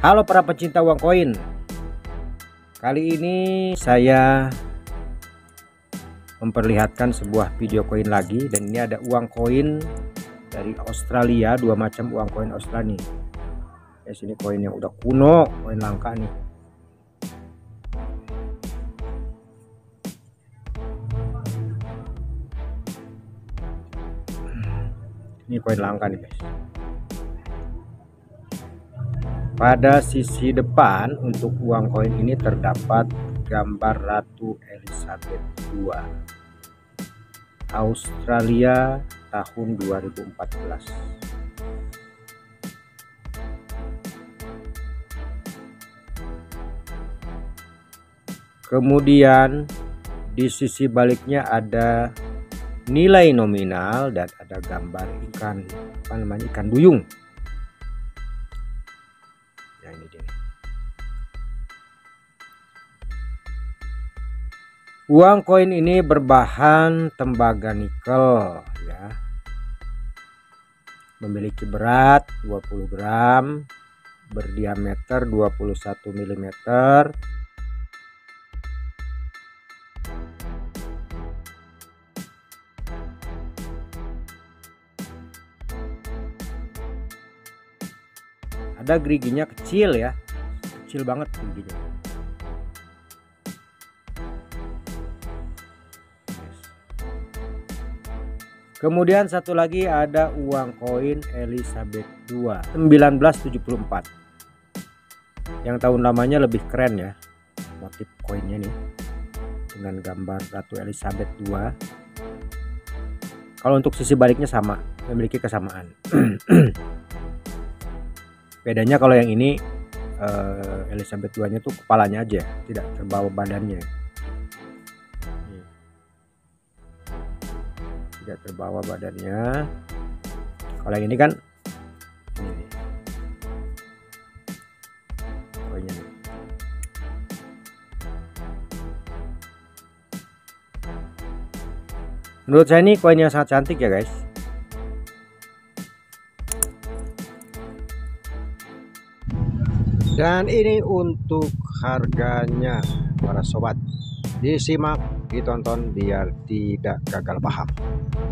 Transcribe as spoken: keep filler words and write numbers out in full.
Halo para pecinta uang koin. Kali ini saya memperlihatkan sebuah video koin lagi, dan ini ada uang koin dari Australia, dua macam uang koin Australia nih. Ya, sini koin yang udah kuno, koin langka nih. Ini koin langka nih guys. Pada sisi depan untuk uang koin ini terdapat gambar Ratu Elizabeth kedua Australia tahun dua ribu empat belas. Kemudian di sisi baliknya ada nilai nominal dan ada gambar ikan, apa namanya, ikan duyung. Nah, ini dia. Uang koin ini berbahan tembaga nikel ya. Memiliki berat dua puluh gram, berdiameter dua puluh satu milimeter. Ada geriginya kecil ya, kecil banget geriginya. Kemudian satu lagi ada uang koin Elizabeth kedua seribu sembilan ratus tujuh puluh empat. Yang tahun lamanya lebih keren ya, motif koinnya nih dengan gambar Ratu Elizabeth kedua. Kalau untuk sisi baliknya sama, memiliki kesamaan. Bedanya kalau yang ini uh, Elizabeth kedua nya tuh kepalanya aja, tidak terbawa badannya. Tidak terbawa badannya. Kalau yang ini kan ini koinnya nih. Menurut saya ini koin yang sangat cantik ya guys. Dan ini untuk harganya para sobat. Disimak, ditonton biar tidak gagal paham.